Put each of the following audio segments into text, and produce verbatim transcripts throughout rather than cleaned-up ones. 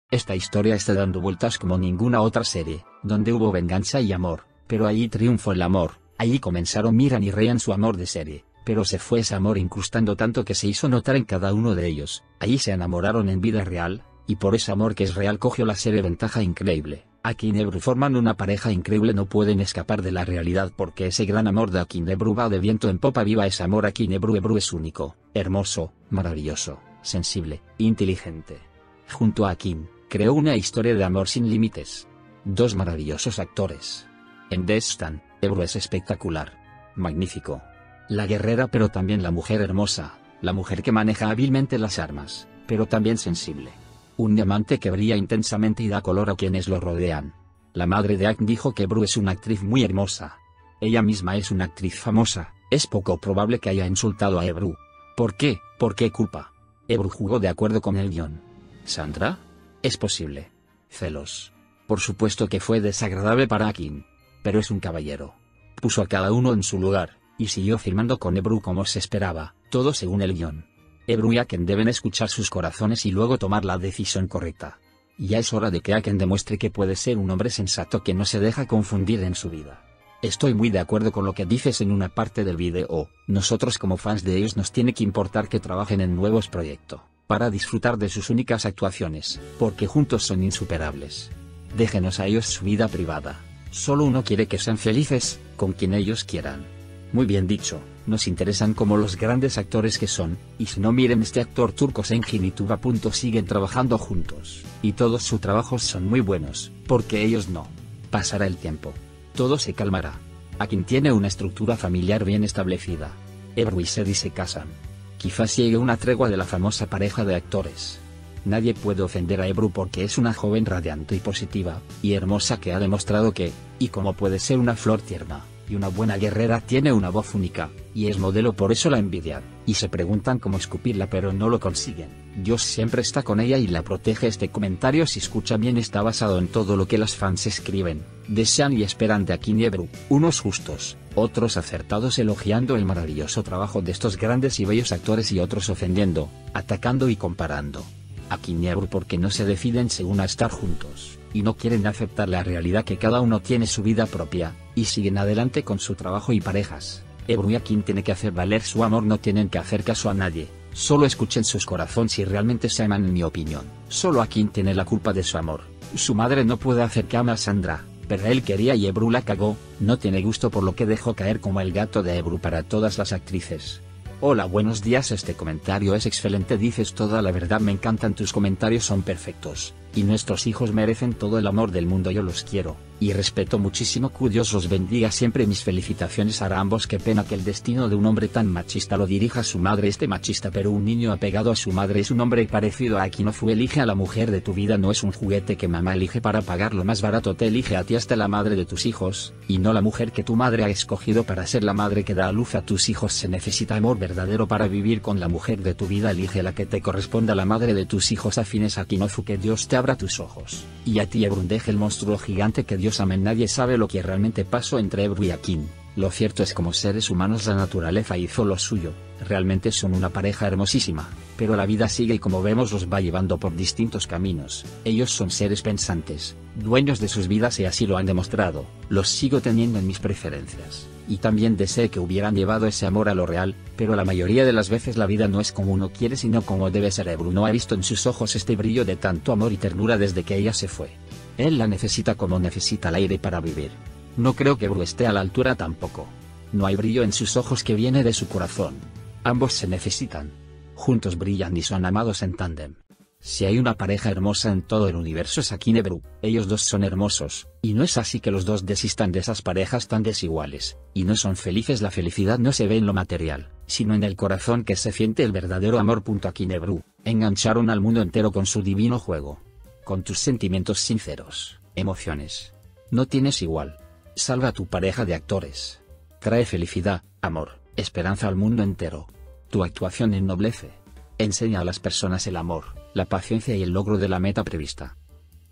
Esta historia está dando vueltas como ninguna otra serie, donde hubo venganza y amor, pero allí triunfó el amor. Allí comenzaron Miran y Ryan su amor de serie, pero se fue ese amor incrustando tanto que se hizo notar en cada uno de ellos. Allí se enamoraron en vida real, y por ese amor que es real cogió la serie ventaja increíble. Akin y Ebru forman una pareja increíble, no pueden escapar de la realidad porque ese gran amor de Akin y Ebru va de viento en popa. Viva ese amor Akin y Ebru. Ebru es único, hermoso, maravilloso, sensible, inteligente. Junto a Akin, creó una historia de amor sin límites. Dos maravillosos actores. En Destan, Ebru es espectacular. Magnífico. La guerrera pero también la mujer hermosa, la mujer que maneja hábilmente las armas, pero también sensible. Un diamante que brilla intensamente y da color a quienes lo rodean. La madre de Akin dijo que Ebru es una actriz muy hermosa. Ella misma es una actriz famosa, es poco probable que haya insultado a Ebru. ¿Por qué? ¿Por qué culpa? Ebru jugó de acuerdo con el guión. ¿Sandra? Es posible. Celos. Por supuesto que fue desagradable para Akin. Pero es un caballero. Puso a cada uno en su lugar, y siguió firmando con Ebru como se esperaba, todo según el guión. Ebru y Akin deben escuchar sus corazones y luego tomar la decisión correcta. Ya es hora de que Akin demuestre que puede ser un hombre sensato que no se deja confundir en su vida. Estoy muy de acuerdo con lo que dices en una parte del video. Nosotros como fans de ellos nos tiene que importar que trabajen en nuevos proyectos, para disfrutar de sus únicas actuaciones, porque juntos son insuperables. Déjenos a ellos su vida privada. Solo uno quiere que sean felices, con quien ellos quieran. Muy bien dicho, nos interesan como los grandes actores que son, y si no miren este actor turco Engin y Tuba. Siguen trabajando juntos, y todos sus trabajos son muy buenos, porque ellos no. Pasará el tiempo. Todo se calmará. Akin tiene una estructura familiar bien establecida. Ebru y Seri se casan. Quizás llegue una tregua de la famosa pareja de actores. Nadie puede ofender a Ebru porque es una joven radiante y positiva, y hermosa que ha demostrado que, y como puede ser una flor tierna, y una buena guerrera, tiene una voz única, y es modelo, por eso la envidian, y se preguntan cómo escupirla pero no lo consiguen. Dios siempre está con ella y la protege. Este comentario, si escucha bien, está basado en todo lo que las fans escriben, desean y esperan de Akin y Ebru, unos justos, otros acertados elogiando el maravilloso trabajo de estos grandes y bellos actores y otros ofendiendo, atacando y comparando. Akin y Ebru porque no se deciden según a estar juntos, y no quieren aceptar la realidad que cada uno tiene su vida propia, y siguen adelante con su trabajo y parejas. Ebru y Akin tienen que hacer valer su amor, no tienen que hacer caso a nadie, solo escuchen sus corazones si realmente se aman. En mi opinión, solo Akin tiene la culpa de su amor. Su madre no puede hacer que ame a Sandra, pero él quería y Ebru la cagó, no tiene gusto por lo que dejó caer como el gato de Ebru para todas las actrices. Hola, buenos días, este comentario es excelente, dices toda la verdad, me encantan tus comentarios, son perfectos, y nuestros hijos merecen todo el amor del mundo, yo los quiero, y respeto muchísimo, que Dios los bendiga siempre, mis felicitaciones a ambos, qué pena que el destino de un hombre tan machista lo dirija a su madre, este machista pero un niño apegado a su madre es un hombre parecido a Akin. No fue, elige a la mujer de tu vida, no es un juguete que mamá elige para pagar lo más barato, te elige a ti hasta la madre de tus hijos, y no la mujer que tu madre ha escogido para ser la madre que da a luz a tus hijos. Se necesita amor verdadero para vivir con la mujer de tu vida, elige la que te corresponda, la madre de tus hijos afines a Akin. Que Dios te abra tus ojos, y a ti Ebru deje el monstruo gigante, que Dios amén. Nadie sabe lo que realmente pasó entre Ebru y Akin. Lo cierto es, como seres humanos la naturaleza hizo lo suyo, realmente son una pareja hermosísima, pero la vida sigue y como vemos los va llevando por distintos caminos. Ellos son seres pensantes, dueños de sus vidas y así lo han demostrado. Los sigo teniendo en mis preferencias, y también deseé que hubieran llevado ese amor a lo real, pero la mayoría de las veces la vida no es como uno quiere sino como debe ser. Ebru no ha visto en sus ojos este brillo de tanto amor y ternura desde que ella se fue. Él la necesita como necesita el aire para vivir. No creo que Ebru esté a la altura tampoco. No hay brillo en sus ojos que viene de su corazón. Ambos se necesitan. Juntos brillan y son amados en tándem. Si hay una pareja hermosa en todo el universo es Akin y Ebru, ellos dos son hermosos, y no es así que los dos desistan de esas parejas tan desiguales, y no son felices. La felicidad no se ve en lo material, sino en el corazón que se siente el verdadero amor. Akin y Ebru engancharon al mundo entero con su divino juego. Con tus sentimientos sinceros, emociones. No tienes igual. Salva a tu pareja de actores. Trae felicidad, amor, esperanza al mundo entero. Tu actuación ennoblece. Enseña a las personas el amor, la paciencia y el logro de la meta prevista.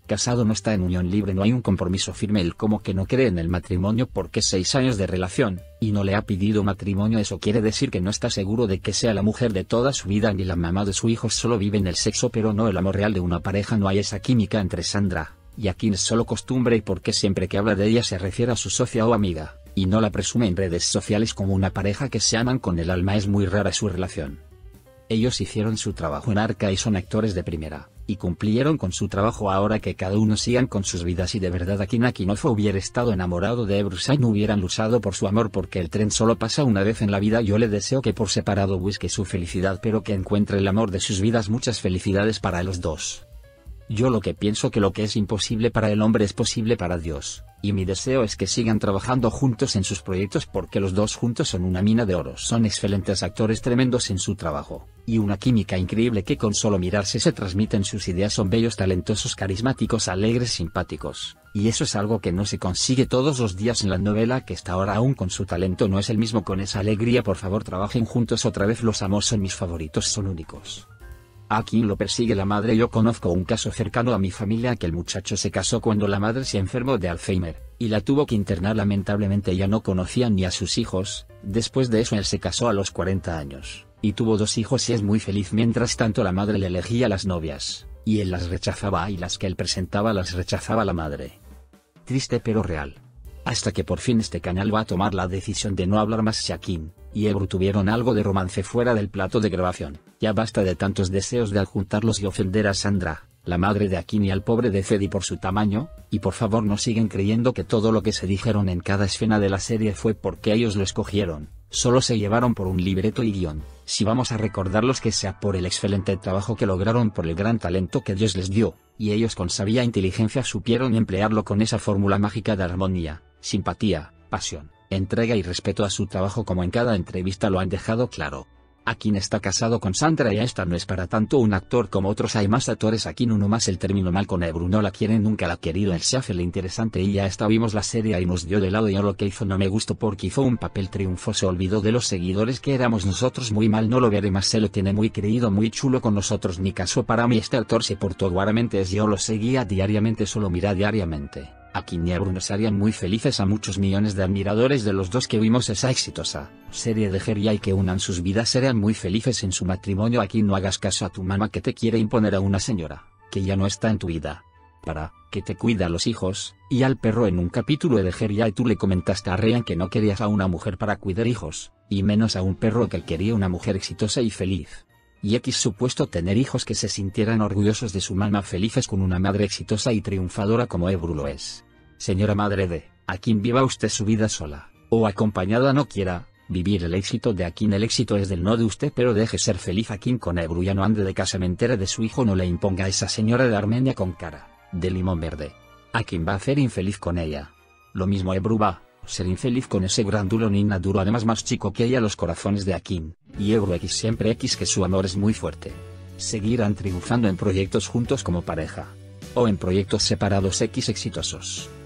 Casado no está en unión libre, no hay un compromiso firme. Él como que no cree en el matrimonio porque seis años de relación, y no le ha pedido matrimonio. Eso quiere decir que no está seguro de que sea la mujer de toda su vida ni la mamá de su hijo. Solo vive en el sexo pero no el amor real de una pareja. No hay esa química entre Sandra y Akin, es solo costumbre y porque siempre que habla de ella se refiere a su socia o amiga, y no la presume en redes sociales como una pareja que se aman con el alma. Es muy rara su relación. Ellos hicieron su trabajo en Arca y son actores de primera, y cumplieron con su trabajo. Ahora que cada uno sigan con sus vidas, y de verdad Akin Akinov hubiera estado enamorado de Ebru Şahin, no hubieran luchado por su amor porque el tren solo pasa una vez en la vida. Yo le deseo que por separado busque su felicidad pero que encuentre el amor de sus vidas. Muchas felicidades para los dos. Yo lo que pienso que lo que es imposible para el hombre es posible para Dios, y mi deseo es que sigan trabajando juntos en sus proyectos porque los dos juntos son una mina de oro. Son excelentes actores, tremendos en su trabajo, y una química increíble que con solo mirarse se transmiten. Sus ideas son bellos, talentosos, carismáticos, alegres, simpáticos, y eso es algo que no se consigue todos los días en la novela que está ahora. Aún con su talento no es el mismo con esa alegría. Por favor, trabajen juntos otra vez. Los amos son mis favoritos, son únicos. A Akin lo persigue la madre. Yo conozco un caso cercano a mi familia que el muchacho se casó cuando la madre se enfermó de Alzheimer, y la tuvo que internar. Lamentablemente ella no conocía ni a sus hijos. Después de eso él se casó a los cuarenta años, y tuvo dos hijos y es muy feliz. Mientras tanto la madre le elegía las novias, y él las rechazaba, y las que él presentaba las rechazaba la madre. Triste pero real. Hasta que por fin este canal va a tomar la decisión de no hablar más. Si Akin y Ebru tuvieron algo de romance fuera del plato de grabación, ya basta de tantos deseos de adjuntarlos y ofender a Sandra, la madre de Akin, y al pobre de Fedi por su tamaño, y por favor no siguen creyendo que todo lo que se dijeron en cada escena de la serie fue porque ellos lo escogieron. Solo se llevaron por un libreto y guión. Si vamos a recordarlos, que sea por el excelente trabajo que lograron, por el gran talento que Dios les dio, y ellos con sabia inteligencia supieron emplearlo con esa fórmula mágica de armonía, simpatía, pasión, entrega y respeto a su trabajo, como en cada entrevista lo han dejado claro. Akin está casado con Sandra y esta no es para tanto un actor como otros. Hay más actores. Akin uno más. El terminó mal con Ebru, no la quiere, nunca la ha querido. El se hace el interesante y ya está. Vimos la serie y nos dio de lado. Yo lo que hizo no me gustó porque hizo un papel triunfo. Se olvidó de los seguidores que éramos nosotros. Muy mal, no lo veré más. Se lo tiene muy creído, muy chulo con nosotros. Ni caso para mí. Este actor se portó guaramente. Yo lo seguía diariamente, solo mira diariamente. Akin y Ebru nos harían muy felices a muchos millones de admiradores de los dos que vimos esa exitosa serie de Geria, y que unan sus vidas serían muy felices en su matrimonio. Akin, no hagas caso a tu mamá que te quiere imponer a una señora que ya no está en tu vida, para que te cuida a los hijos y al perro. En un capítulo de Geria y tú le comentaste a Ryan que no querías a una mujer para cuidar hijos, y menos a un perro, que él quería una mujer exitosa y feliz. Y X supuesto tener hijos que se sintieran orgullosos de su mamá, felices con una madre exitosa y triunfadora como Ebru lo es. Señora madre de Akin, viva usted su vida sola, o acompañada, no quiera vivir el éxito de Akin. El éxito es del no de usted, pero deje ser feliz Akin con Ebru. Ya no ande de casa, me entere de su hijo, no le imponga a esa señora de Armenia con cara de limón verde. Akin va a ser infeliz con ella. Lo mismo Ebru va a ser infeliz con ese grandulo Nina duro, además más chico que ella. Los corazones de Akin y Ebru X siempre X, que su amor es muy fuerte. Seguirán triunfando en proyectos juntos como pareja, o en proyectos separados X exitosos.